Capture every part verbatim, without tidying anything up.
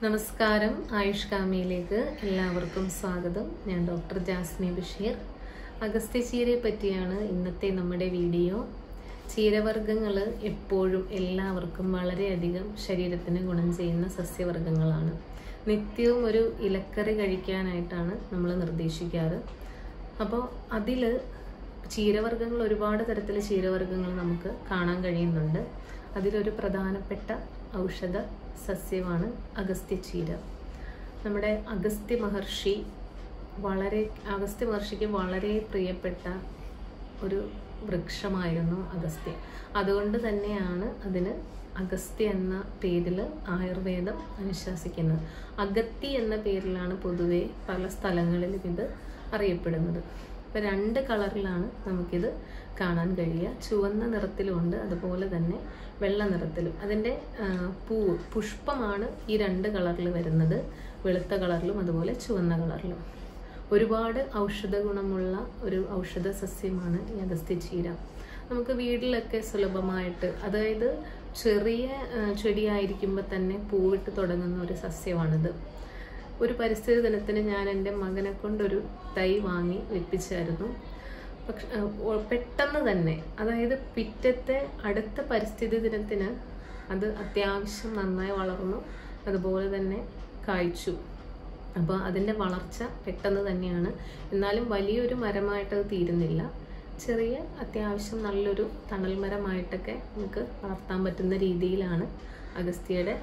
നമസ്കാരം, ആയുഷ് കാമിയിലേക്ക് എല്ലാവർക്കും സ്വാഗതം. ഞാൻ ഡോക്ടർ ജാസ്മി ബഷീർ. അഗസ്ത്യ ചീരയെ പറ്റിയാണ് ഇന്നത്തെ നമ്മുടെ വീഡിയോ. ചീരവർഗ്ഗങ്ങൾ എപ്പോഴും എല്ലാവർക്കും വളരെയധികം ശരീരത്തിന് ഗുണം ചെയ്യുന്ന സസ്യവർഗ്ഗങ്ങളാണ്. നിത്യവും ഒരു ഇലക്കറി കഴിക്കാനായിട്ടാണ് നമ്മൾ നിർദ്ദേശിക്കാറ്. അപ്പോൾ അതിൽ ചീരവർഗ്ഗങ്ങൾ, ഒരുപാട് തരത്തിൽ ചീരവർഗ്ഗങ്ങൾ നമുക്ക് കാണാൻ കഴിയുന്നുണ്ട്. അതിലൊരു പ്രധാനപ്പെട്ട ഔഷധ സസ്യമാണ് അഗസ്ത്യ ചീര. നമ്മുടെ അഗസ്ത്യ മഹർഷി വളരെ അഗസ്ത്യ മഹർഷിക്ക് വളരെ പ്രിയപ്പെട്ട ഒരു വൃക്ഷമായിരുന്നു അഗസ്ത്യ. അതുകൊണ്ട് തന്നെയാണ് അതിന് അഗസ്ത്യ എന്ന പേരിൽ ആയുർവേദം അനുശാസിക്കുന്നത്. അഗത്തി എന്ന പേരിലാണ് പൊതുവെ പല സ്ഥലങ്ങളിലും ഇത് അറിയപ്പെടുന്നത്. ഇപ്പം രണ്ട് കളറിലാണ് നമുക്കിത് കാണാൻ കഴിയുക. ചുവന്ന നിറത്തിലുമുണ്ട്, അതുപോലെ തന്നെ വെള്ള നിറത്തിലും. അതിൻ്റെ പൂവ് പുഷ്പമാണ് ഈ രണ്ട് കളറിൽ വരുന്നത്, വെളുത്ത കളറിലും അതുപോലെ ചുവന്ന കളറിലും. ഒരുപാട് ഔഷധ ഗുണമുള്ള ഒരു ഔഷധ സസ്യമാണ് ഈ അഗസ്ത്യ ചീര. നമുക്ക് വീട്ടിലൊക്കെ സുലഭമായിട്ട്, അതായത് ചെറിയ ചെടിയായിരിക്കുമ്പോൾ തന്നെ പൂവിട്ട് തുടങ്ങുന്ന ഒരു സസ്യമാണിത്. ഒരു പരിസ്ഥിതി ദിനത്തിന് ഞാൻ എൻ്റെ മകനെ കൊണ്ടൊരു തൈ വാങ്ങി വെപ്പിച്ചായിരുന്നു. പക്ഷെ പെട്ടെന്ന് തന്നെ, അതായത് പിറ്റത്തെ അടുത്ത പരിസ്ഥിതി ദിനത്തിന് അത് അത്യാവശ്യം നന്നായി വളർന്നു, അതുപോലെ തന്നെ കായ്ച്ചു. അപ്പോൾ അതിൻ്റെ വളർച്ച പെട്ടെന്ന് തന്നെയാണ്. എന്നാലും വലിയൊരു മരമായിട്ട് അത് തീരുന്നില്ല. ചെറിയ അത്യാവശ്യം നല്ലൊരു തണൽ മരമായിട്ടൊക്കെ നമുക്ക് വളർത്താൻ പറ്റുന്ന രീതിയിലാണ് അഗസ്ത്യയുടെ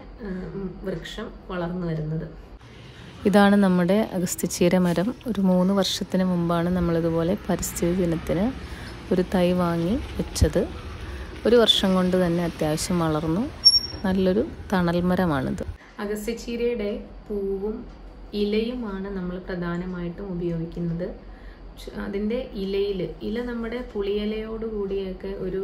വൃക്ഷം വളർന്നു വരുന്നത്. ഇതാണ് നമ്മുടെ അഗസ്ത്യചീര മരം. ഒരു മൂന്ന് വർഷത്തിന് മുമ്പാണ് നമ്മളിതുപോലെ പരിസ്ഥിതി ദിനത്തിന് ഒരു തൈ വാങ്ങി വെച്ചത്. ഒരു വർഷം കൊണ്ട് തന്നെ അത്യാവശ്യം വളർന്നു. നല്ലൊരു തണൽ മരമാണിത്. അഗസ്ത്യചീരയുടെ പൂവും ഇലയുമാണ് നമ്മൾ പ്രധാനമായിട്ടും ഉപയോഗിക്കുന്നത്. അതിൻ്റെ ഇലയിൽ ഇല നമ്മുടെ പുളിയിലയോടുകൂടിയൊക്കെ ഒരു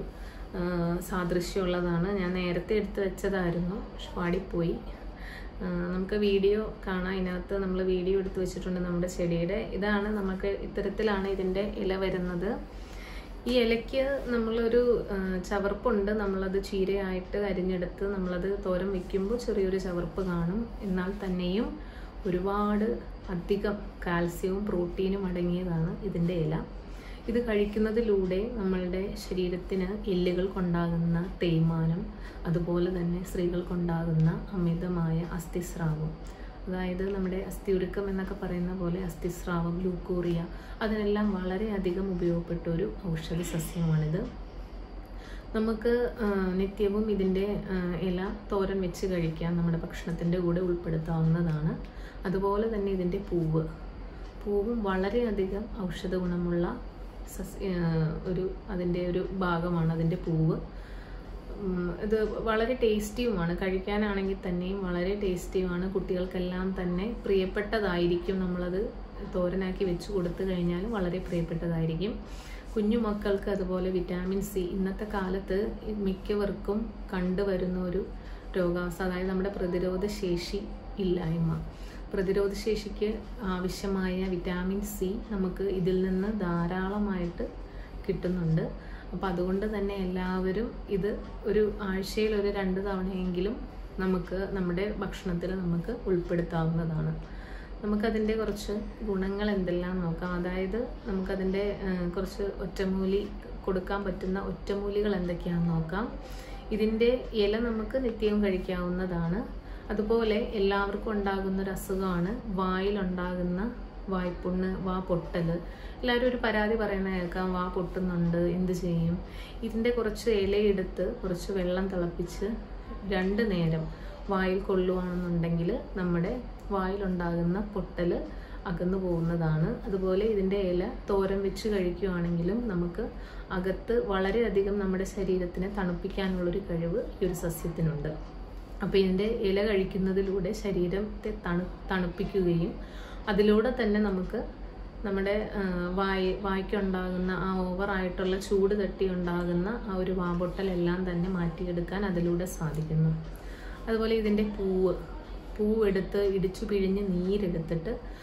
സാദൃശ്യമുള്ളതാണ്. ഞാൻ നേരത്തെ എടുത്ത് വെച്ചതായിരുന്നു, പക്ഷെ പാടിപ്പോയി. നമുക്ക് വീഡിയോ കാണാം. ഇതിനകത്ത് നമ്മൾ വീഡിയോ എടുത്ത് വെച്ചിട്ടുണ്ട് നമ്മുടെ ചെടിയുടെ. ഇതാണ് നമുക്ക് ഇത്തരത്തിലാണ് ഇതിൻ്റെ ഇല വരുന്നത്. ഈ ഇലയ്ക്ക് നമ്മളൊരു ചവർപ്പുണ്ട്. നമ്മളത് ചീരയായിട്ട് അരിഞ്ഞെടുത്ത് നമ്മളത് തോരൻ വയ്ക്കുമ്പോൾ ചെറിയൊരു ചവർപ്പ് കാണും. എന്നാൽ തന്നെയും ഒരുപാട് അധികം കാൽസ്യവും പ്രോട്ടീനും അടങ്ങിയതാണ് ഇതിൻ്റെ ഇല. ഇത് കഴിക്കുന്നതിലൂടെ നമ്മളുടെ ശരീരത്തിന് എല്ലുകൾക്കുണ്ടാകുന്ന തേയ്മാനം, അതുപോലെ തന്നെ സ്ത്രീകൾക്കുണ്ടാകുന്ന അമിതമായ അസ്ഥിസ്രാവം, അതായത് നമ്മുടെ അസ്ഥിയുരുക്കം എന്നൊക്കെ പറയുന്ന പോലെ അസ്ഥിസ്രാവം, ലൂക്കോറിയ, അതിനെല്ലാം വളരെയധികം ഉപയോഗപ്പെട്ട ഒരു ഔഷധ സസ്യമാണിത്. നമുക്ക് നിത്യവും ഇതിൻ്റെ ഇല തോരൻ വെച്ച് കഴിക്കാം, നമ്മുടെ ഭക്ഷണത്തിൻ്റെ കൂടെ ഉൾപ്പെടുത്താവുന്നതാണ്. അതുപോലെ തന്നെ ഇതിൻ്റെ പൂവ് പൂവും വളരെയധികം ഔഷധ ഗുണമുള്ള സസ്യ ഒരു അതിൻ്റെ ഒരു ഭാഗമാണ് അതിൻ്റെ പൂവ്. ഇത് വളരെ ടേസ്റ്റിയുമാണ്, കഴിക്കാനാണെങ്കിൽ തന്നെയും വളരെ ടേസ്റ്റിയുമാണ്. കുട്ടികൾക്കെല്ലാം തന്നെ പ്രിയപ്പെട്ടതായിരിക്കും. നമ്മളത് തോരനാക്കി വെച്ച് കൊടുത്തു കഴിഞ്ഞാൽ വളരെ പ്രിയപ്പെട്ടതായിരിക്കും. കുഞ്ഞു മക്കൾക്ക് അതുപോലെ വിറ്റാമിൻ സി ഇന്നത്തെ കാലത്ത് മിക്കവർക്കും കണ്ടുവരുന്ന ഒരു രോഗാവസ്ഥ, അതായത് നമ്മുടെ പ്രതിരോധ ശേഷി ഇല്ലായ്മ. പ്രതിരോധ ശേഷിക്ക് ആവശ്യമായ വിറ്റാമിൻ സി നമുക്ക് ഇതിൽ നിന്ന് ധാരാളമായിട്ട് കിട്ടുന്നുണ്ട്. അപ്പോൾ അതുകൊണ്ട് തന്നെ എല്ലാവരും ഇത് ഒരു ആഴ്ചയിൽ ഒരു രണ്ട് തവണയെങ്കിലും നമുക്ക് നമ്മുടെ ഭക്ഷണത്തിൽ നമുക്ക് ഉൾപ്പെടുത്താവുന്നതാണ്. നമുക്കതിൻ്റെ കുറച്ച് ഗുണങ്ങൾ എന്തെല്ലാം നോക്കാം. അതായത് നമുക്കതിൻ്റെ കുറച്ച് ഒറ്റമൂലി കൊടുക്കാൻ പറ്റുന്ന ഒറ്റമൂലികൾ എന്തൊക്കെയാണെന്ന് നോക്കാം. ഇതിൻ്റെ ഇല നമുക്ക് നിത്യവും കഴിക്കാവുന്നതാണ്. അതുപോലെ എല്ലാവർക്കും ഉണ്ടാകുന്ന ഒരു അസുഖമാണ് വായിലുണ്ടാകുന്ന വായ്പുണ്ണ്, വാ പൊട്ടൽ. എല്ലാവരും ഒരു പരാതി പറയുന്ന കേൾക്കാം, വാ പൊട്ടുന്നുണ്ട്, എന്ത് ചെയ്യും? ഇതിൻ്റെ കുറച്ച് ഇലയെടുത്ത് കുറച്ച് വെള്ളം തിളപ്പിച്ച് രണ്ട് നേരം വായിൽ കൊള്ളുകയാണെന്നുണ്ടെങ്കിൽ നമ്മുടെ വായിലുണ്ടാകുന്ന പൊട്ടൽ അകന്നു പോകുന്നതാണ്. അതുപോലെ ഇതിൻ്റെ ഇല തോരൻ വെച്ച് കഴിക്കുകയാണെങ്കിലും നമുക്ക് അകത്ത് വളരെയധികം നമ്മുടെ ശരീരത്തിനെ തണുപ്പിക്കാനുള്ളൊരു കഴിവ് ഈ ഒരു സസ്യത്തിനുണ്ട്. അപ്പോൾ ഇതിൻ്റെ ഇല കഴിക്കുന്നതിലൂടെ ശരീരത്തെ തണു തണുപ്പിക്കുകയും അതിലൂടെ തന്നെ നമുക്ക് നമ്മുടെ വായ് വായ്ക്കുണ്ടാകുന്ന ആ ഓവറായിട്ടുള്ള ചൂട് തട്ടി ഉണ്ടാകുന്ന ആ ഒരു വാപൊട്ടലെല്ലാം തന്നെ മാറ്റിയെടുക്കാൻ അതിലൂടെ സാധിക്കുന്നു. അതുപോലെ ഇതിൻ്റെ പൂവ് പൂവെടുത്ത് ഇടിച്ചു പിഴിഞ്ഞ് നീരെടുത്തിട്ട്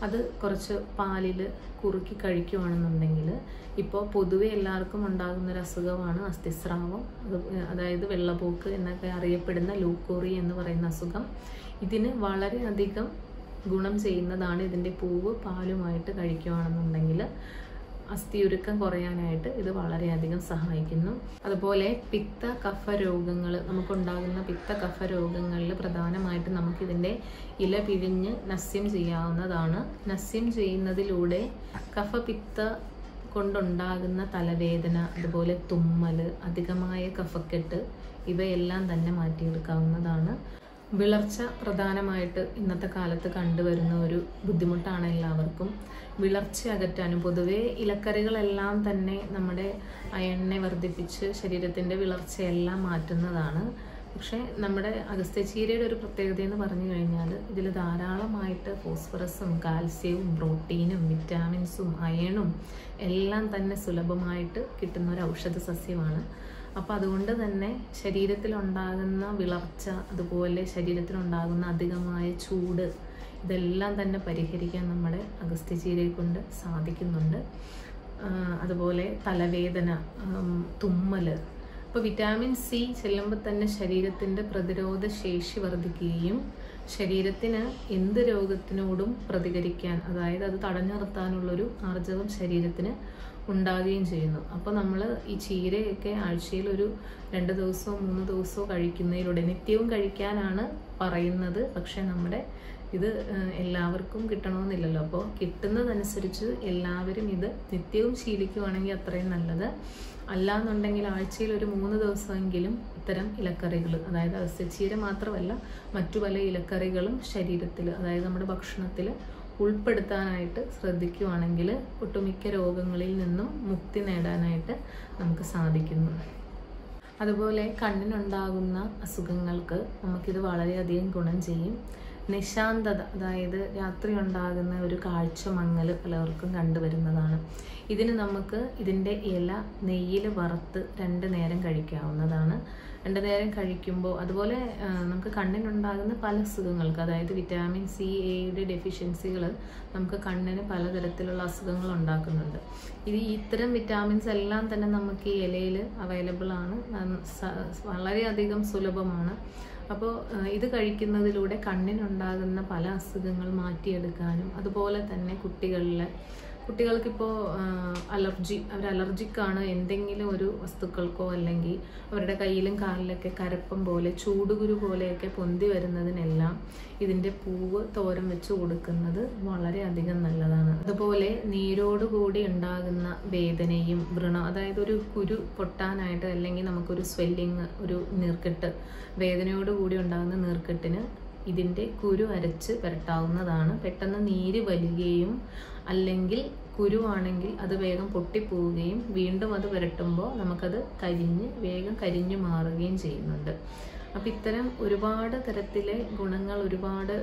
അത് കുറച്ച് പാലിൽ കുറുക്കി കഴിക്കുകയാണെന്നുണ്ടെങ്കിൽ, ഇപ്പോൾ പൊതുവെ എല്ലാവർക്കും ഉണ്ടാകുന്നൊരു അസുഖമാണ് അസ്ഥിസ്രാവം, അത് അതായത് വെള്ളപ്പോക്ക് എന്നൊക്കെ അറിയപ്പെടുന്ന ലൂക്കോറി എന്ന് പറയുന്ന അസുഖം. ഇതിന് വളരെയധികം ഗുണം ചെയ്യുന്നതാണ് ഇതിൻ്റെ പൂവ് പാലുമായിട്ട് കഴിക്കുകയാണെന്നുണ്ടെങ്കിൽ അസ്ഥിയുരുക്കം കുറയാനായിട്ട് ഇത് വളരെയധികം സഹായിക്കുന്നു. അതുപോലെ പിത്ത കഫ രോഗങ്ങൾ, നമുക്കുണ്ടാകുന്ന പിത്ത കഫ രോഗങ്ങളിൽ പ്രധാനമായിട്ട് നമുക്കിതിൻ്റെ ഇല പിഴിഞ്ഞ് നസ്യം ചെയ്യാവുന്നതാണ്. നസ്യം ചെയ്യുന്നതിലൂടെ കഫപിത്ത കൊണ്ടുണ്ടാകുന്ന തലവേദന, അതുപോലെ തുമ്മൽ, അധികമായ കഫക്കെട്ട് ഇവയെല്ലാം തന്നെ മാറ്റിയെടുക്കാവുന്നതാണ്. വിളർച്ച പ്രധാനമായിട്ട് ഇന്നത്തെ കാലത്ത് കണ്ടുവരുന്ന ഒരു ബുദ്ധിമുട്ടാണ് എല്ലാവർക്കും. വിളർച്ച അകറ്റാനും, പൊതുവേ ഇലക്കറികളെല്ലാം തന്നെ നമ്മുടെ അയണിനെ വർദ്ധിപ്പിച്ച് ശരീരത്തിൻ്റെ വിളർച്ചയെല്ലാം മാറ്റുന്നതാണ്. പക്ഷേ നമ്മുടെ അഗസ്ത്യച്ചീരയുടെ ഒരു പ്രത്യേകത എന്ന് പറഞ്ഞു കഴിഞ്ഞാൽ ഇതിൽ ധാരാളമായിട്ട് ഫോസ്ഫറസും കാൽസ്യവും പ്രോട്ടീനും വിറ്റാമിൻസും അയണും എല്ലാം തന്നെ സുലഭമായിട്ട് കിട്ടുന്ന ഒരു ഔഷധ സസ്യമാണ്. അപ്പോൾ അതുകൊണ്ട് തന്നെ ശരീരത്തിലുണ്ടാകുന്ന വിളർച്ച, അതുപോലെ ശരീരത്തിലുണ്ടാകുന്ന അധികമായ ചൂട്, ഇതെല്ലാം തന്നെ പരിഹരിക്കാൻ നമ്മുടെ അഗസ്ത്യച്ചീരയെ കൊണ്ട് സാധിക്കുന്നുണ്ട്. അതുപോലെ തലവേദന, തുമ്മൽ, ഇപ്പോൾ വിറ്റാമിൻ സി ചെല്ലുമ്പോൾ തന്നെ ശരീരത്തിൻ്റെ പ്രതിരോധ ശേഷി വർദ്ധിക്കുകയും ശരീരത്തിന് എന്ത് രോഗത്തിനോടും പ്രതികരിക്കാൻ, അതായത് അത് തടഞ്ഞു നിർത്താനുള്ളൊരു ആർജവം ശരീരത്തിന് ഉണ്ടാകുകയും ചെയ്യുന്നു. അപ്പോൾ നമ്മൾ ഈ ചീരയൊക്കെ ആഴ്ചയിൽ ഒരു രണ്ട് ദിവസമോ മൂന്ന് ദിവസമോ കഴിക്കുന്നതിലൂടെ, നിത്യവും കഴിക്കാനാണ് പറയുന്നത്, പക്ഷെ നമ്മുടെ ഇത് എല്ലാവർക്കും കിട്ടണമെന്നില്ലല്ലോ. അപ്പോൾ കിട്ടുന്നതനുസരിച്ച് എല്ലാവരും ഇത് നിത്യവും ശീലിക്കുകയാണെങ്കിൽ അത്രയും നല്ലത്. അല്ലാന്നുണ്ടെങ്കിൽ ആഴ്ചയിൽ ഒരു മൂന്ന് ദിവസമെങ്കിലും ഇത്തരം ഇലക്കറികൾ, അതായത് അഗസ്ത്യച്ചീര മാത്രമല്ല മറ്റു പല ഇലക്കറികളും ശരീരത്തിൽ, അതായത് നമ്മുടെ ഭക്ഷണത്തിൽ ഉൾപ്പെടുത്താനായിട്ട് ശ്രദ്ധിക്കുകയാണെങ്കിൽ ഒട്ടുമിക്ക രോഗങ്ങളിൽ നിന്നും മുക്തി നേടാനായിട്ട് നമുക്ക് സാധിക്കുന്നു. അതുപോലെ കണ്ണിനുണ്ടാകുന്ന അസുഖങ്ങൾക്ക് നമുക്കിത് വളരെയധികം ഗുണം ചെയ്യും. നിശാന്തത, അതായത് രാത്രി ഉണ്ടാകുന്ന ഒരു കാഴ്ച മങ്ങൽ പലർക്കും കണ്ടുവരുന്നതാണ്. ഇതിന് നമുക്ക് ഇതിൻ്റെ ഇല നെയ്യിൽ വറുത്ത് രണ്ട് നേരം കഴിക്കാവുന്നതാണ്. രണ്ട് നേരം കഴിക്കുമ്പോൾ, അതുപോലെ നമുക്ക് കണ്ണിനുണ്ടാകുന്ന പല അസുഖങ്ങൾക്ക്, അതായത് വിറ്റാമിൻ സി എയുടെ ഡെഫിഷ്യൻസികൾ നമുക്ക് കണ്ണിന് പലതരത്തിലുള്ള അസുഖങ്ങൾ ഉണ്ടാക്കുന്നുണ്ട്. ഇത് ഇത്തരം വിറ്റാമിൻസ് എല്ലാം തന്നെ നമുക്ക് ഈ ഇലയിൽ അവൈലബിൾ ആണ്, വളരെയധികം സുലഭമാണ്. അപ്പോൾ ഇത് കഴിക്കുന്നതിലൂടെ കണ്ണിനുണ്ടാകുന്ന പല അസുഖങ്ങൾ മാറ്റിയെടുക്കാനും, അതുപോലെ തന്നെ കുട്ടികളിലെ കുട്ടികൾക്കിപ്പോൾ അലർജി, അവർ അലർജിക്കാണ് എന്തെങ്കിലും ഒരു വസ്തുക്കൾക്കോ അല്ലെങ്കിൽ അവരുടെ കയ്യിലും കാലിലൊക്കെ കരപ്പം പോലെ ചൂടുകുരു പോലെയൊക്കെ പൊന്തി വരുന്നതിനെല്ലാം ഇതിൻ്റെ പൂവ് തോരൻ വെച്ച് കൊടുക്കുന്നത് വളരെയധികം നല്ലതാണ്. അതുപോലെ നീരോടുകൂടി ഉണ്ടാകുന്ന വേദനയും വ്രണം, അതായത് ഒരു കുരു പൊട്ടാനായിട്ട് അല്ലെങ്കിൽ നമുക്കൊരു സ്വെല്ലിങ്, ഒരു നീർക്കെട്ട്, വേദനയോടുകൂടി ഉണ്ടാകുന്ന നീർക്കെട്ടിന് ഇതിൻ്റെ കുരു അരച്ച് പുരട്ടാവുന്നതാണ്. പെട്ടെന്ന് നീര് വലിയുകയും അല്ലെങ്കിൽ കുരുവാണെങ്കിൽ അത് വേഗം പൊട്ടിപ്പോവുകയും വീണ്ടും അത് പുരട്ടുമ്പോൾ നമുക്കത് കരിഞ്ഞ് വേഗം കരിഞ്ഞു മാറുകയും ചെയ്യുന്നുണ്ട്. അപ്പം ഇത്തരം ഒരുപാട് തരത്തിലെ ഗുണങ്ങൾ, ഒരുപാട്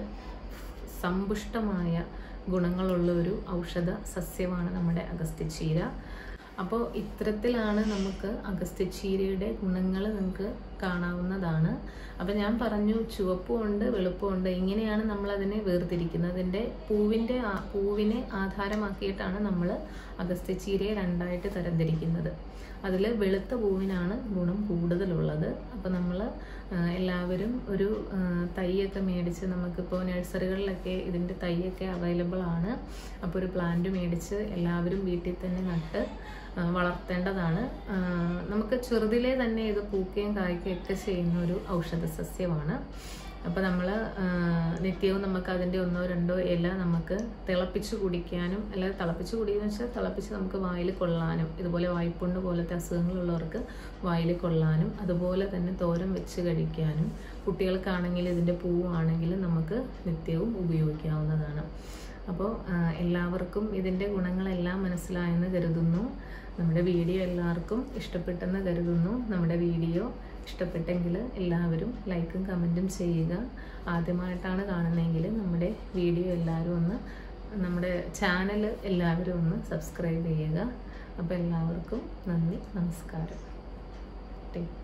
സമ്പുഷ്ടമായ ഗുണങ്ങളുള്ള ഒരു ഔഷധ സസ്യമാണ് നമ്മുടെ അഗസ്ത്യച്ചീര. അപ്പോൾ ഇത്തരത്തിലാണ് നമുക്ക് അഗസ്ത്യച്ചീരയുടെ ഗുണങ്ങൾ നമുക്ക് കാണാവുന്നതാണ്. അപ്പം ഞാൻ പറഞ്ഞു ചുവപ്പുമുണ്ട് വെളുപ്പമുണ്ട്, ഇങ്ങനെയാണ് നമ്മളതിനെ വേർതിരിക്കുന്നത്. അതിൻ്റെ പൂവിൻ്റെ പൂവിനെ ആധാരമാക്കിയിട്ടാണ് നമ്മൾ അഗസ്ത്യച്ചീരയെ രണ്ടായിട്ട് തരംതിരിക്കുന്നത്. അതിൽ വെളുത്ത പൂവിനാണ് ഗുണം കൂടുതലുള്ളത്. അപ്പോൾ നമ്മൾ എല്ലാവരും ഒരു തൈയൊക്കെ മേടിച്ച്, നമുക്കിപ്പോൾ നഴ്സറികളിലൊക്കെ ഇതിൻ്റെ തൈയൊക്കെ അവൈലബിൾ ആണ്. അപ്പോൾ ഒരു പ്ലാന്റ് മേടിച്ച് എല്ലാവരും വീട്ടിൽ തന്നെ നട്ട് വളർത്തേണ്ടതാണ്. നമുക്ക് ചെറുതിലേ തന്നെ ഇത് പൂക്കുകയും കായ്ക്കുകയും ഒക്കെ ചെയ്യുന്ന ഒരു ഔഷധ സസ്യമാണ്. അപ്പോൾ നമ്മൾ നിത്യവും നമുക്ക് അതിൻ്റെ ഒന്നോ രണ്ടോ ഇല നമുക്ക് തിളപ്പിച്ച് കുടിക്കാനും, അല്ലെങ്കിൽ തിളപ്പിച്ച് കുടിയെന്ന് വെച്ചാൽ തിളപ്പിച്ച് നമുക്ക് വായിൽ കൊള്ളാനും, ഇതുപോലെ വായ്പുണ്ണ് പോലത്തെ അസുഖങ്ങളുള്ളവർക്ക് വായിൽ കൊള്ളാനും, അതുപോലെ തന്നെ തോരൻ വെച്ച് കഴിക്കാനും, കുട്ടികൾക്കാണെങ്കിൽ ഇതിൻ്റെ പൂവാണെങ്കിൽ നമുക്ക് നിത്യവും ഉപയോഗിക്കാവുന്നതാണ്. അപ്പോൾ എല്ലാവർക്കും ഇതിൻ്റെ ഗുണങ്ങളെല്ലാം മനസ്സിലായെന്ന് കരുതുന്നു. നമ്മുടെ വീഡിയോ എല്ലാവർക്കും ഇഷ്ടപ്പെട്ടെന്ന് കരുതുന്നു. നമ്മുടെ വീഡിയോ ഇഷ്ടപ്പെട്ടെങ്കിൽ എല്ലാവരും ലൈക്കും കമൻറ്റും ചെയ്യുക. ആദ്യമായിട്ടാണ് കാണുന്നതെങ്കിൽ നമ്മുടെ വീഡിയോ എല്ലാവരും ഒന്ന്, നമ്മുടെ ചാനൽ എല്ലാവരും ഒന്ന് സബ്സ്ക്രൈബ് ചെയ്യുക. അപ്പോൾ എല്ലാവർക്കും നന്ദി, നമസ്കാരം. ടേക്ക്